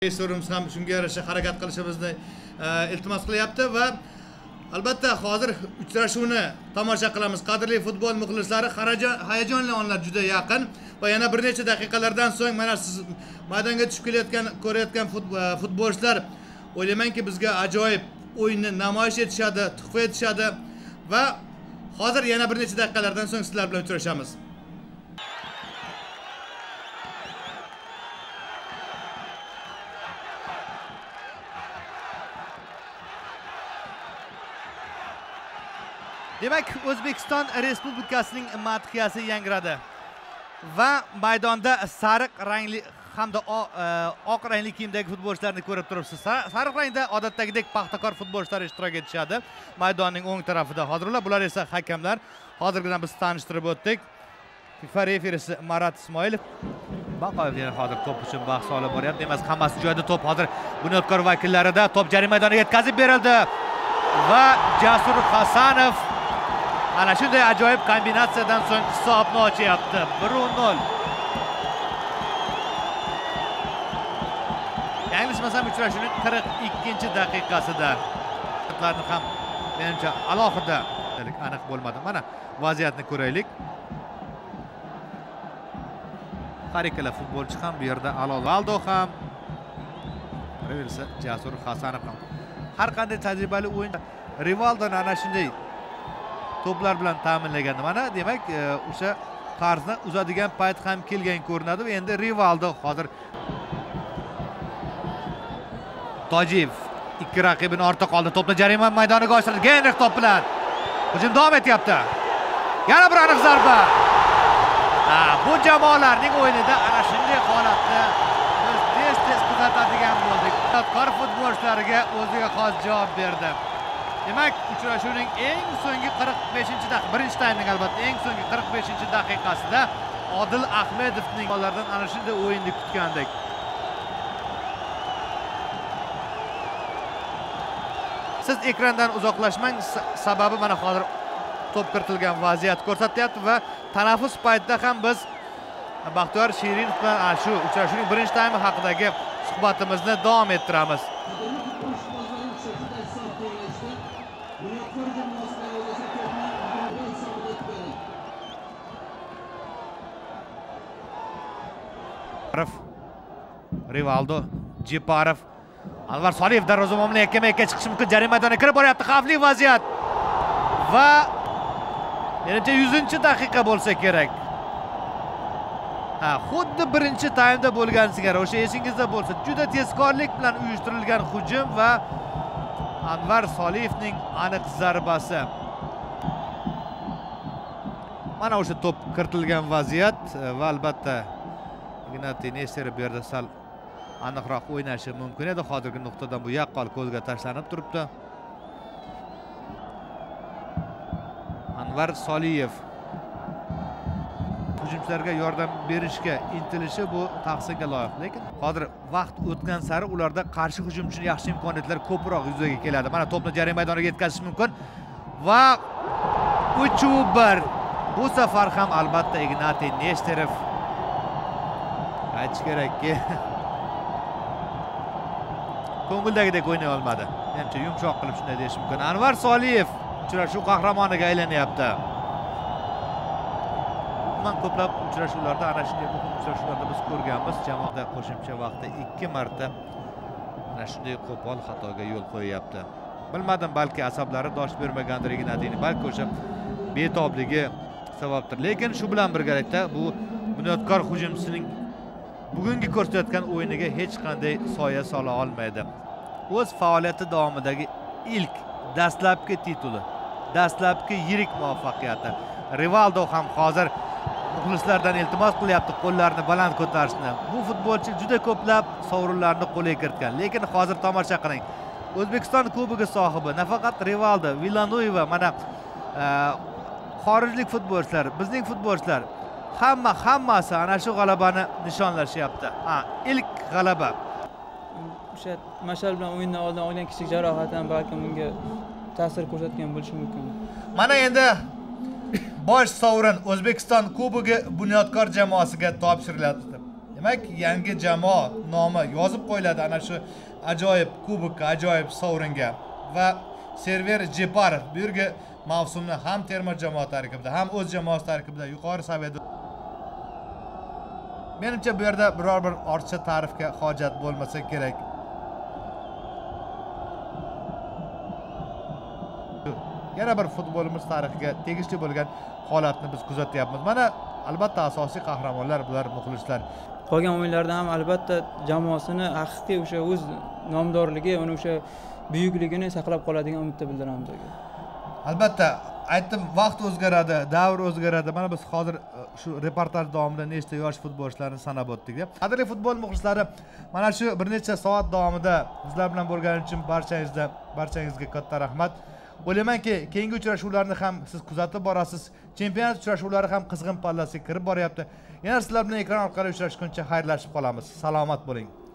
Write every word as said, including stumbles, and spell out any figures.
Resurimiz ham shunga yarasha harakat qilishimizni iltimos qilyapti va albatta hozir uchrashuvni tomosha qilamiz. Qadrli futbol muxlislari, hayajonli onlar juda yaqin va yana bir necha daqiqalardan so'ng mana siz maydonga tushib kelayotgan, ko'rayotgan futbolchilar o'ylaymanki bizga ajoyib o'yinni namoyish etishadi, tuhfa etishadi va hozir yana bir necha daqiqalardan so'ng sizlar bilan uchrashamiz. Demak, O'zbekiston Respublikasining madhiyasi yangradi va maydonda sariq rangli hamda oq rangli kiyimdagi futbolchilarni ko'rib turibsiz. Sariq rangda odatdagidek Paxtakor futbolchilari ishtirok etishadi maydonning o'ng tarafida. Hozir ular, bular esa hakamlar. Hozirgidan biz tanishtirib o'tdik. FIFA referisi Marat Ismoilov. Baqoyev yana hozir to'p uchun bahs olib boryapti. Demak, hammasi joyida. To'p hozir Bunyodkor vakillarida. To'p jarima maydoniga yetkazib berildi va Jasur Hasanov ana shunday ajoyib kombinatsiyadan so'ng hisobni ochyapti. bir nol. Yanglishmasam uchrashuvning qirq ikkinchi daqiqasida. Ularni ham menimcha alohida aniq bo'lmadi. Mana vaziyatni ko'raylik. Har ikkala futbolchi ham bu yerda Alovaldo ham, Rivaldo Jasur Hasanov ham. Har qanday tajribali o'yinchi Rivaldoni ana shunday to'plar bilan ta'minlagandi. Mana demak, o'sha qarzni uzadigan payt ham kelgan ko'rinadi va endi Rivaldo hozir Tojiyev ikki raqibini ortda qoldi. To'pni jarima maydoniga oshirdi. Genrix to'p bilan hujum davom etyapti. Yana bir aniq zarba. Ha, bu jamoalarning o'yinida ana shunday holatni biz tez-tez kuzatadigan bo'ldik. Paxtakor futbolchilariga o'ziga xos javob berdi. Demak, uchrashuvning eng so'nggi qirq beshinchi daqiqa, birinchi taymning albatta eng so'nggi qirq beshinchi daqiqasida Odil Ahmedovning gollardan ana shunday o'yinni kutgandik. Siz ekrandan uzoqlashmang, sababi mana hozir to'p kiritilgan vaziyat ko'rsatyapti va tanaffus paytida ham biz Baxtiyor Shirinov bilan shu uchrashuvning birinchi taymi haqidagi suhbatimizni davom ettiramiz. Rivaldo, Jeparov, Anvar Soliyev darvoza momini yakka-yakka chiqishi mumkin. Jarima maydoniga kirib boryapti. Xavfli vaziyat. Va menimcha yuzinchi daqiqa bo'lsa kerak. Ha, xuddi birinchi taymda bo'lgan singari, o'sha esingizda bo'lsa, juda tezkorlik bilan uyushtirilgan hujum va Anvar Soliyevning aniq zarbasi. Mana o'sha to'p kiritilgan vaziyat va albatta Ignatiy Nesterov bu yerda sal aniqroq o'ynashi mumkin edi. Hozirgi nuqtadan bu yaqqol ko'zga tashlanib turibdi. Anvar Soliyev hujumchilarga yordam berishga intilishi bu tahsinga loyiq, lekin hozir vaqt o'tgan sari ularda qarshi hujum uchun yaxshi imkoniyatlar ko'proq yuzaga keladi. Mana to'pni jarima maydoniga yetkazish mumkin va uch bir. Bu safar ham albatta Ignatiy Nesterov aytish kerakki ko'ngildagidek o'ynay olmadi. Menimcha yumshoq qilib shunday deyish mumkin. Anvar Soliyev uchrashuv qahramoniga aylanyapti. Umuman ko'plab uchrashuvlarda, ana shunday muhim uchrashuvlarda biz ko'rganmiz, jamoada qo'shimcha vaqtda ikki marta ana shunday qo'pol xatoga yo'l qo'yyapti. Bilmadim, balki asablari dosh bermagandir Ignatiyning, balki o'sha betobligi sababdir. Lekin shu bilan birgalikda bu Bunyodkor hujumchisining bugungi ko'rsatayotgan o'yiniga hech qanday soya sola olmaydi. O'z faoliyati davomidagi ilk dastlabki tituli, dastlabki yirik muvaffaqiyati. Rivaldo ham hozir muxlislardan iltimos qilyapti qo'llarini baland ko'tarishni. Bu futbolchi juda ko'plab sovrinlarni qo'lga kiritgan, lekin hozir tomosha qiling. O'zbekiston Kubogi sohibi nafaqat Rivaldo, Villanueva, mana xorijlik futbolchilar, bizning futbolchilar hamma hammasi ana shu g'alabani nishonlashyapti. Ha, ilk g'alaba. O'sha Mashal bilan o'yindan oldin olgan kichik jarohat ham balkim unga ta'sir ko'rsatgan bo'lishi mumkin. Mana endi bosh sovrin O'zbekiston Kubogi Bunyodkor jamoasiga topshirilyapti. Demak, yangi jamoa nomi yozib qo'yiladi ana shu ajoyib kubokka, ajoyib sovringa va Server Jeparov bu yerga mavsumni ham terma jamoa tarkibida, ham o'z jamoasi tarkibida yuqori saviyada. Menimcha bu yerda biror bir ortiqcha ta'rifga hojat bo'lmasa kerak. Yana bir futbolimiz tarixiga tegishli bo'lgan holatni biz kuzatyapmiz. Mana albatta asosiy qahramonlar bular muxlislar. Qolgan o'yinlarda ham albatta jamoasini haqiqiy o'sha o'z nomdorligi, uni o'sha buyukligini saqlab qoladigan umidda bildiramiz. Albatta, aytdim, vaqt o'zgaradi, davr o'zgaradi. Mana biz hozir shu reportaj davomida nechta yosh futbolchilarni sanab o'tdik deb. Qadrli futbol muxlislari, mana shu bir necha soat davomida bizlar bilan bo'lganingiz uchun barchangizga, barchangizga katta rahmat. O'ylaymanki, keyingi uchrashuvlarni ham siz kuzatib borasiz. Chempionat uchrashuvlari ham qizg'in pallasiga kirib boryapti. Yana sizlar bilan ekran orqali uchrashguncha xayrlashib qolamiz. Salomat bo'ling.